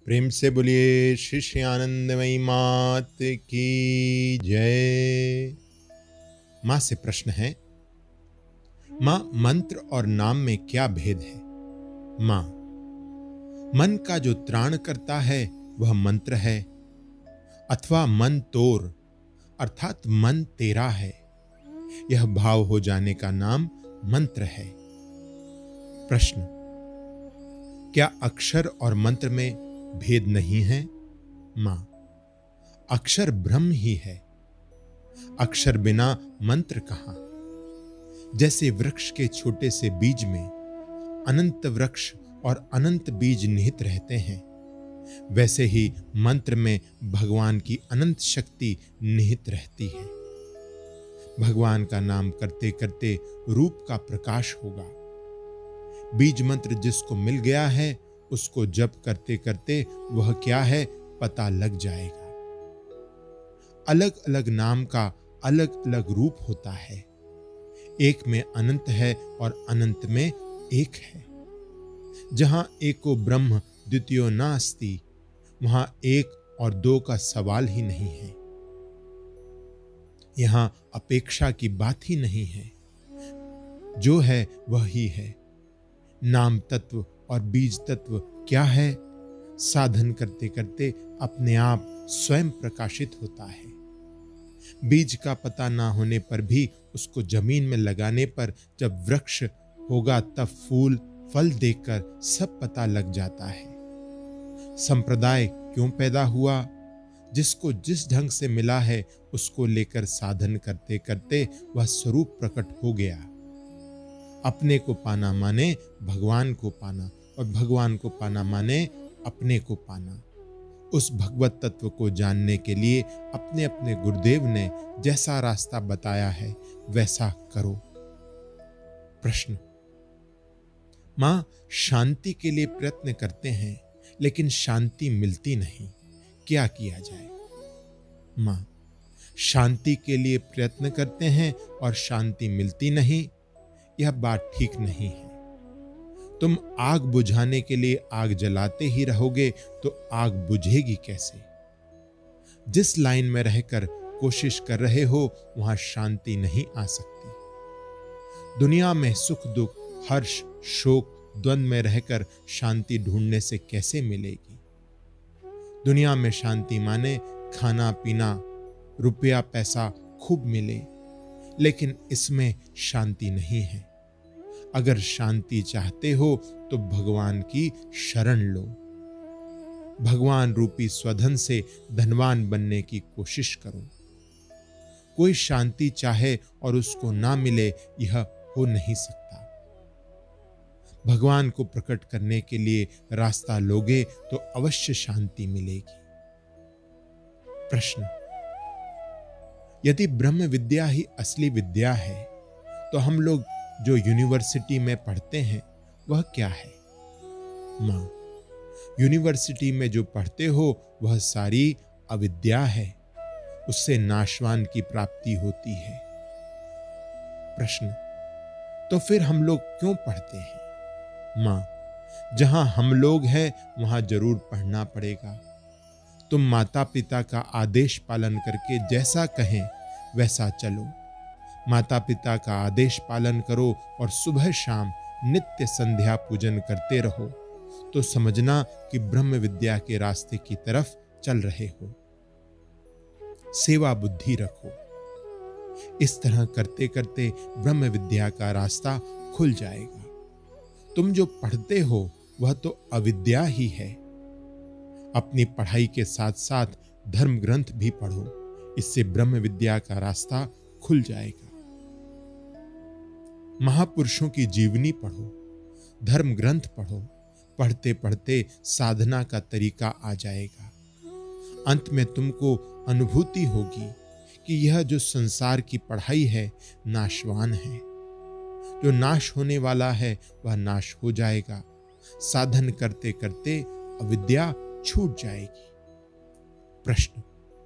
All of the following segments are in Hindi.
प्रेम से बोलिए श्री श्री आनंदमयी मात की जय। माँ से प्रश्न है, माँ मंत्र और नाम में क्या भेद है? माँ, मन का जो त्राण करता है वह मंत्र है, अथवा मन तोर अर्थात मन तेरा है, यह भाव हो जाने का नाम मंत्र है। प्रश्न, क्या अक्षर और मंत्र में भेद नहीं है? मां, अक्षर ब्रह्म ही है, अक्षर बिना मंत्र कहां। जैसे वृक्ष के छोटे से बीज में अनंत वृक्ष और अनंत बीज निहित रहते हैं, वैसे ही मंत्र में भगवान की अनंत शक्ति निहित रहती है। भगवान का नाम करते करते रूप का प्रकाश होगा। बीज मंत्र जिसको मिल गया है उसको जप करते करते वह क्या है पता लग जाएगा। अलग अलग नाम का अलग अलग रूप होता है, एक में अनंत है और अनंत में एक है। जहां एको ब्रह्म द्वितीयो नास्ति, वहां एक और दो का सवाल ही नहीं है। यहां अपेक्षा की बात ही नहीं है, जो है वह ही है। नाम तत्व और बीज तत्व क्या है? साधन करते करते अपने आप स्वयं प्रकाशित होता है। बीज का पता ना होने पर भी उसको जमीन में लगाने पर जब वृक्ष होगा तब फूल फल देखकर सब पता लग जाता है। संप्रदाय क्यों पैदा हुआ? जिसको जिस ढंग से मिला है उसको लेकर साधन करते करते वह स्वरूप प्रकट हो गया। अपने को पाना माने भगवान को पाना, और भगवान को पाना माने अपने को पाना। उस भगवत तत्व को जानने के लिए अपने अपने गुरुदेव ने जैसा रास्ता बताया है वैसा करो। प्रश्न, मां शांति के लिए प्रयत्न करते हैं लेकिन शांति मिलती नहीं, क्या किया जाए? मां, शांति के लिए प्रयत्न करते हैं और शांति मिलती नहीं, यह बात ठीक नहीं है। तुम आग बुझाने के लिए आग जलाते ही रहोगे तो आग बुझेगी कैसे? जिस लाइन में रहकर कोशिश कर रहे हो वहां शांति नहीं आ सकती। दुनिया में सुख दुख हर्ष शोक द्वंद में रहकर शांति ढूंढने से कैसे मिलेगी? दुनिया में शांति माने खाना पीना, रुपया पैसा खूब मिले, लेकिन इसमें शांति नहीं है। अगर शांति चाहते हो तो भगवान की शरण लो। भगवान रूपी स्वधन से धनवान बनने की कोशिश करो। कोई शांति चाहे और उसको ना मिले, यह हो नहीं सकता। भगवान को प्रकट करने के लिए रास्ता लोगे तो अवश्य शांति मिलेगी। प्रश्न, यदि ब्रह्म विद्या ही असली विद्या है तो हम लोग जो यूनिवर्सिटी में पढ़ते हैं वह क्या है? मां, यूनिवर्सिटी में जो पढ़ते हो वह सारी अविद्या है, उससे नाशवान की प्राप्ति होती है। प्रश्न, तो फिर हम लोग क्यों पढ़ते हैं? मां, जहां हम लोग हैं वहां जरूर पढ़ना पड़ेगा। तुम माता पिता का आदेश पालन करके जैसा कहें वैसा चलो। माता पिता का आदेश पालन करो और सुबह शाम नित्य संध्या पूजन करते रहो तो समझना कि ब्रह्म विद्या के रास्ते की तरफ चल रहे हो। सेवा बुद्धि रखो। इस तरह करते करते ब्रह्म विद्या का रास्ता खुल जाएगा। तुम जो पढ़ते हो वह तो अविद्या ही है। अपनी पढ़ाई के साथ साथ धर्म ग्रंथ भी पढ़ो, इससे ब्रह्म विद्या का रास्ता खुल जाएगा। महापुरुषों की जीवनी पढ़ो, धर्म ग्रंथ पढ़ो, पढ़ते पढ़ते साधना का तरीका आ जाएगा। अंत में तुमको अनुभूति होगी कि यह जो संसार की पढ़ाई है नाशवान है। जो नाश होने वाला है वह नाश हो जाएगा। साधन करते करते अविद्या छूट जाएगी। प्रश्न,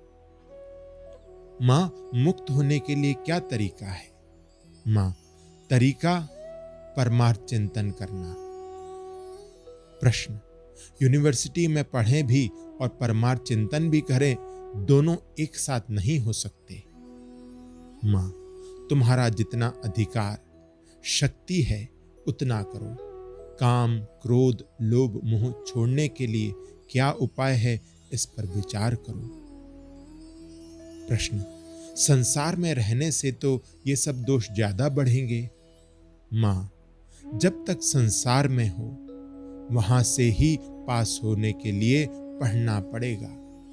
मां मुक्त होने के लिए क्या तरीका है? मां, तरीका परमार्थ चिंतन करना। प्रश्न, यूनिवर्सिटी में पढ़ें भी और परमार्थ चिंतन भी करें, दोनों एक साथ नहीं हो सकते। मां, तुम्हारा जितना अधिकार शक्ति है उतना करो। काम, क्रोध, लोभ, मोह छोड़ने के लिए क्या उपाय है, इस पर विचार करो। प्रश्न, संसार में रहने से तो ये सब दोष ज्यादा बढ़ेंगे। मां, जब तक संसार में हो वहां से ही पास होने के लिए पढ़ना पड़ेगा।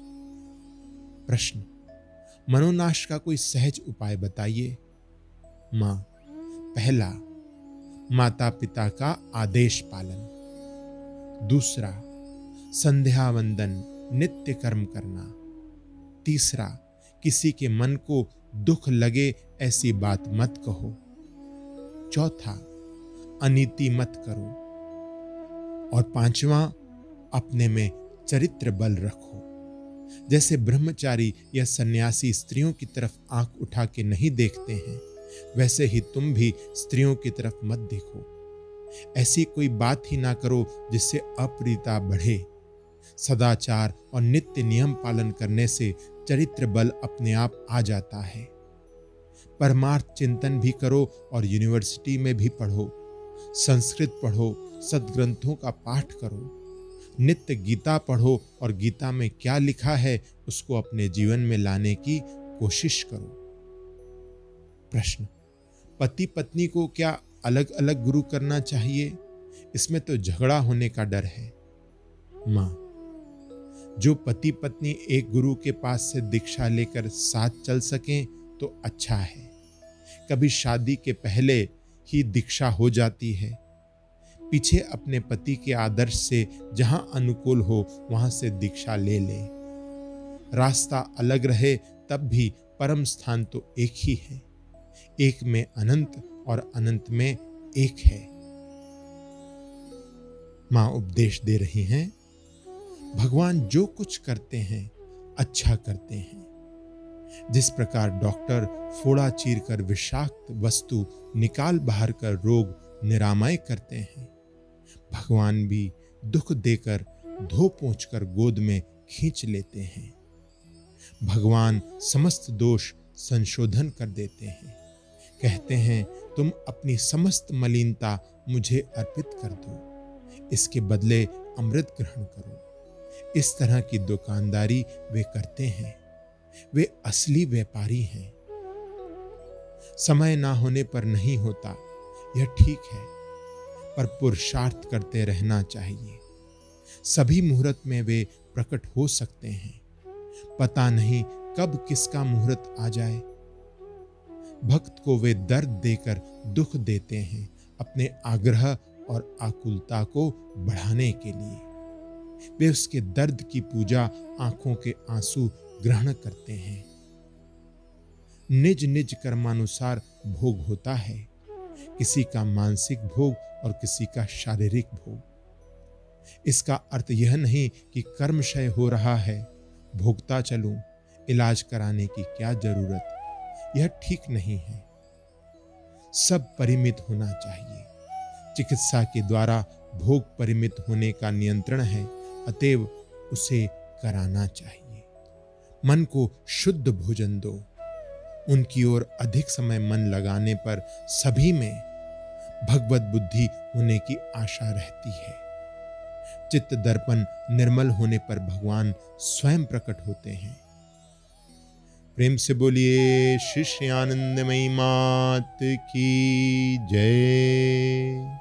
प्रश्न, मनोनाश का कोई सहज उपाय बताइए। मां, पहला, माता पिता का आदेश पालन। दूसरा, संध्या वंदन नित्य कर्म करना। तीसरा, किसी के मन को दुख लगे ऐसी बात मत कहो। चौथा, अनीति मत करो। और पांचवा, अपने में चरित्र बल रखो। जैसे ब्रह्मचारी या सन्यासी स्त्रियों की तरफ आंख उठा के नहीं देखते हैं, वैसे ही तुम भी स्त्रियों की तरफ मत देखो। ऐसी कोई बात ही ना करो जिससे अप्रियता बढ़े। सदाचार और नित्य नियम पालन करने से चरित्र बल अपने आप आ जाता है। परमार्थ चिंतन भी करो और यूनिवर्सिटी में भी पढ़ो। संस्कृत पढ़ो, सद्ग्रंथों का पाठ करो। नित्य गीता पढ़ो और गीता में क्या लिखा है उसको अपने जीवन में लाने की कोशिश करो। प्रश्न, पति पत्नी को क्या अलग अलग गुरु करना चाहिए? इसमें तो झगड़ा होने का डर है। मां, जो पति पत्नी एक गुरु के पास से दीक्षा लेकर साथ चल सकें तो अच्छा है। कभी शादी के पहले ही दीक्षा हो जाती है। पीछे अपने पति के आदर्श से जहां अनुकूल हो वहां से दीक्षा ले ले। रास्ता अलग रहे तब भी परम स्थान तो एक ही है। एक में अनंत और अनंत में एक है। मां उपदेश दे रही हैं, भगवान जो कुछ करते हैं अच्छा करते हैं। जिस प्रकार डॉक्टर फोड़ा चीरकर विषाक्त वस्तु निकाल बाहर कर रोग निरामय करते हैं, भगवान भी दुख देकर धो पोंछ कर गोद में खींच लेते हैं। भगवान समस्त दोष संशोधन कर देते हैं। कहते हैं, तुम अपनी समस्त मलिनता मुझे अर्पित कर दो, इसके बदले अमृत ग्रहण करो। इस तरह की दुकानदारी वे करते हैं। वे असली व्यापारी हैं। समय ना होने पर नहीं होता, यह ठीक है, पर पुरुषार्थ करते रहना चाहिए। सभी मुहूर्त में वे प्रकट हो सकते हैं। पता नहीं कब किसका मुहूर्त आ जाए। भक्त को वे दर्द देकर दुख देते हैं, अपने आग्रह और आकुलता को बढ़ाने के लिए। वे उसके दर्द की पूजा आंखों के आंसू ग्रहण करते हैं। निज निज कर्मानुसार भोग होता है, किसी का मानसिक भोग और किसी का शारीरिक भोग। इसका अर्थ यह नहीं कि कर्मक्षय हो रहा है, भोगता चलूं, इलाज कराने की क्या जरूरत, यह ठीक नहीं है। सब परिमित होना चाहिए। चिकित्सा के द्वारा भोग परिमित होने का नियंत्रण है, अतएव उसे कराना चाहिए। मन को शुद्ध भोजन दो। उनकी ओर अधिक समय मन लगाने पर सभी में भगवत बुद्धि होने की आशा रहती है। चित्त दर्पण निर्मल होने पर भगवान स्वयं प्रकट होते हैं। प्रेम से बोलिए श्री श्री आनंदमयी मात की जय।